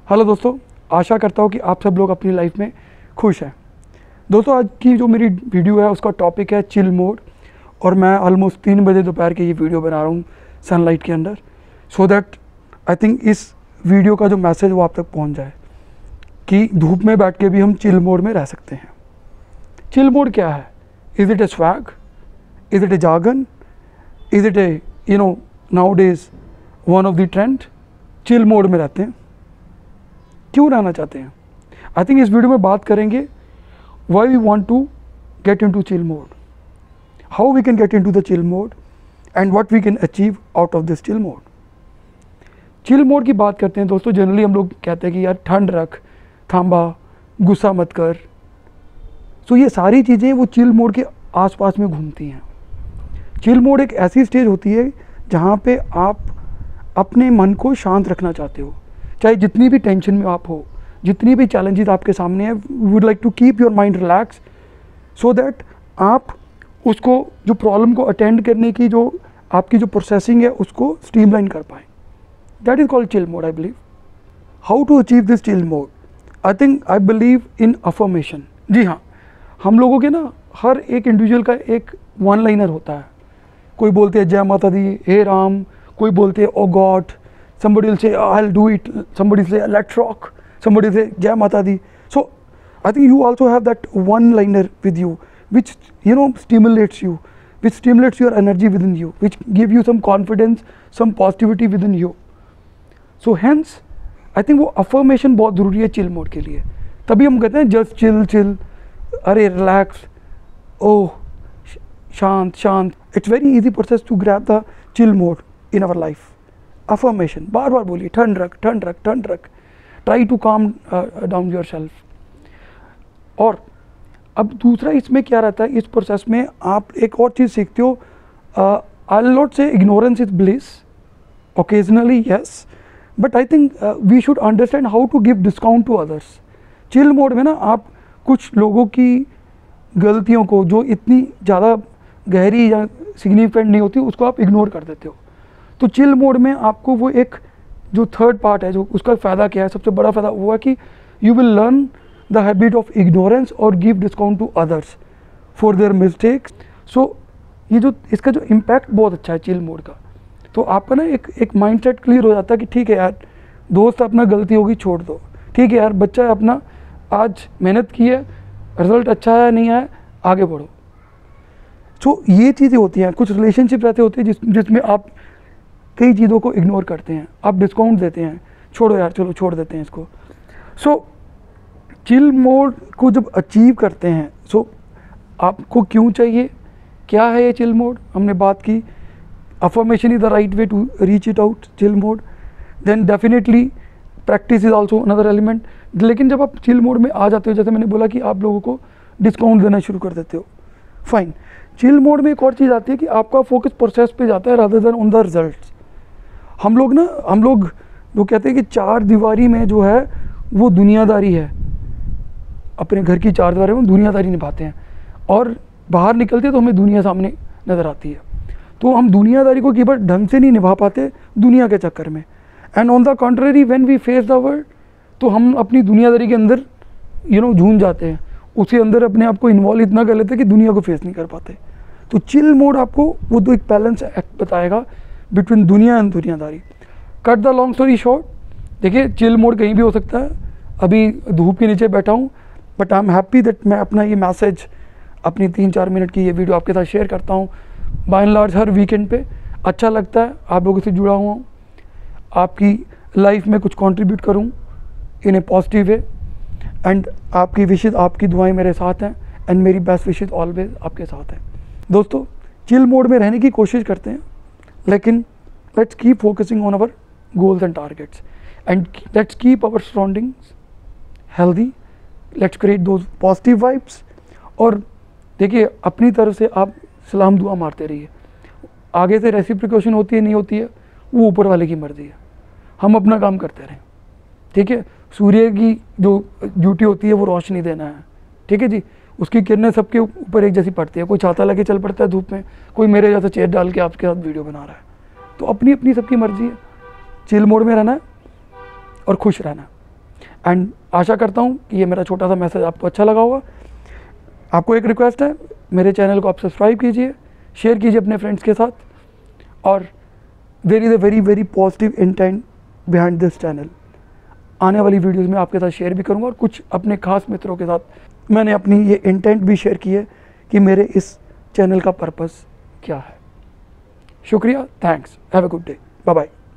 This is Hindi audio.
हेलो दोस्तों, आशा करता हूँ कि आप सब लोग अपनी लाइफ में खुश हैं। दोस्तों, आज की जो मेरी वीडियो है उसका टॉपिक है चिल मोड, और मैं ऑलमोस्ट 3 बजे दोपहर के ये वीडियो बना रहा हूँ सनलाइट के अंदर, सो दैट आई थिंक इस वीडियो का जो मैसेज वो आप तक पहुँच जाए कि धूप में बैठ के भी हम चिल मोड में रह सकते हैं। चिल मोड क्या है? Is it a swag? Is it a jargon? Is it a nowadays one of the trend? Chill mode में रहते हैं, क्यों रहना चाहते हैं? आई थिंक इस वीडियो में बात करेंगे why we want to get into chill mode, how we can get into the chill mode and what we can achieve out of this chill mode. Chill mode की बात करते हैं दोस्तों, जनरली हम लोग कहते हैं कि यार ठंड रख, थांबा, गुस्सा मत कर। सो ये सारी चीज़ें वो चिल मोड के आसपास में घूमती हैं। चिल मोड एक ऐसी स्टेज होती है जहाँ पे आप अपने मन को शांत रखना चाहते हो, चाहे जितनी भी टेंशन में आप हो, जितनी भी चैलेंजेस आपके सामने हैं, would like to keep your mind relax so that आप उसको जो प्रॉब्लम को अटेंड करने की जो आपकी जो प्रोसेसिंग है उसको स्ट्रीमलाइन कर पाएँ। That is called chill mode I believe. How to achieve this chill mode? I believe in affirmation. जी हाँ, हम लोगों के ना हर एक इंडिविजुअल का एक वन लाइनर होता है। कोई बोलते हैं जय माता दी, हे राम, कोई बोलते हैं oh God, somebody will say I'll do it, somebody will say let's rock, somebody will say jai mata di. So I think you also have that one liner with you which stimulates you, which stimulates your energy within you, which give you some confidence, some positivity within you. So hence I think वो affirmation बहुत ज़रूरी है चिल मोड के लिए। तभी हम कहते हैं just chill, अरे relax, oh शांत। It's very easy process to grab the chill mode in our life. Affirmation बार बार बोलिए, ठंड रख, try to calm down yourself. और अब दूसरा इसमें क्या रहता है, इस प्रोसेस में आप एक और चीज़ सीखते हो। I will not say ignorance is bliss, occasionally yes, but I think we should understand how to give discount to others. Chill mode में ना आप कुछ लोगों की गलतियों को जो इतनी ज़्यादा गहरी या सिग्निफिकेंट नहीं होती उसको आप इग्नोर कर देते हो। तो चिल मोड में आपको वो एक जो थर्ड पार्ट है, जो उसका फ़ायदा क्या है, सबसे बड़ा फ़ायदा वो है कि you will learn the habit of ignorance और give discount to others for their mistakes. So ये जो इसका जो इम्पैक्ट बहुत अच्छा है चिल मोड का। तो आपका ना एक माइंडसेट क्लियर हो जाता है कि ठीक है यार, दोस्त अपना गलती होगी छोड़ दो, ठीक है यार, बच्चा अपना आज मेहनत की है, रिजल्ट अच्छा है नहीं है, आगे बढ़ो। सो ये चीज़ें होती हैं। कुछ रिलेशनशिप ऐसे होते हैं जिसमें आप कई चीज़ों को इग्नोर करते हैं, आप डिस्काउंट देते हैं, छोड़ो यार, चलो छोड़ देते हैं इसको। सो चिल मोड को जब अचीव करते हैं, सो आपको क्यों चाहिए, क्या है ये चिल मोड, हमने बात की। Affirmation is the right way to reach it out chill mode. Then definitely practice is also another element. लेकिन जब आप चिल मोड में आ जाते हो, जैसे मैंने बोला कि आप लोगों को डिस्काउंट देना शुरू कर देते हो, फाइन। चिल मोड में एक और चीज़ आती है कि आपका फोकस प्रोसेस पे जाता है rather than on the results. हम लोग जो कहते हैं कि चार दीवारी में जो है वो दुनियादारी है, अपने घर की चार दीवारी में दुनियादारी निभाते हैं, और बाहर निकलते तो हमें दुनिया सामने नज़र आती है। तो हम दुनियादारी को कई बार ढंग से नहीं निभा पाते दुनिया के चक्कर में। And on the contrary when we face the world, तो हम अपनी दुनियादारी के अंदर झूम जाते हैं, उसके अंदर अपने आप को इन्वॉल्व इतना कर लेते हैं कि दुनिया को फेस नहीं कर पाते। तो चिल मोड आपको वो दो एक बैलेंस एक्ट बताएगा बिटवीन दुनिया एंड दुनियादारी। Cut the long story short, देखिए चिल मोड कहीं भी हो सकता है। अभी धूप के नीचे बैठा हूँ, but I am happy that मैं अपना ये मैसेज, अपनी 3-4 मिनट की ये वीडियो आपके साथ शेयर करता हूँ। बाय एंड लार्ज हर वीकेंड पे अच्छा लगता है आप लोगों से जुड़ा हुआ हूँ, आपकी लाइफ में कुछ कंट्रीब्यूट करूँ in a positive way. And आपकी विशेज़, आपकी दुआएं मेरे साथ हैं, एंड मेरी बेस्ट विशेज़ ऑलवेज आपके साथ हैं। दोस्तों, चिल मोड में रहने की कोशिश करते हैं, लेकिन let's keep focusing on our goals and targets, and let's keep our surroundings healthy, let's create those positive vibes. और देखिए, अपनी तरफ से आप सलाम दुआ मारते रहिए। आगे से रेसिप्रिकेशन होती है नहीं होती है वो ऊपर वाले की मर्ज़ी है, हम अपना काम करते रहें, ठीक है। सूर्य की जो ड्यूटी होती है वो रोशनी देना है, ठीक है जी। उसकी किरणें सबके ऊपर एक जैसी पड़ती है, कोई छाता लेके चल पड़ता है धूप में, कोई मेरे जैसा चेयर डाल के आपके साथ वीडियो बना रहा है। तो अपनी अपनी सबकी मर्जी है, चिल मोड में रहना है और खुश रहना है। एंड आशा करता हूँ कि ये मेरा छोटा सा मैसेज आपको अच्छा लगा होगा। आपको एक रिक्वेस्ट है, मेरे चैनल को आप सब्सक्राइब कीजिए, शेयर कीजिए अपने फ्रेंड्स के साथ, और there is a very very positive intent behind this channel. आने वाली वीडियोस में आपके साथ शेयर भी करूंगा, और कुछ अपने खास मित्रों के साथ मैंने अपनी ये इंटेंट भी शेयर की है कि मेरे इस चैनल का पर्पस क्या है। शुक्रिया, thanks, have a good day, bye bye.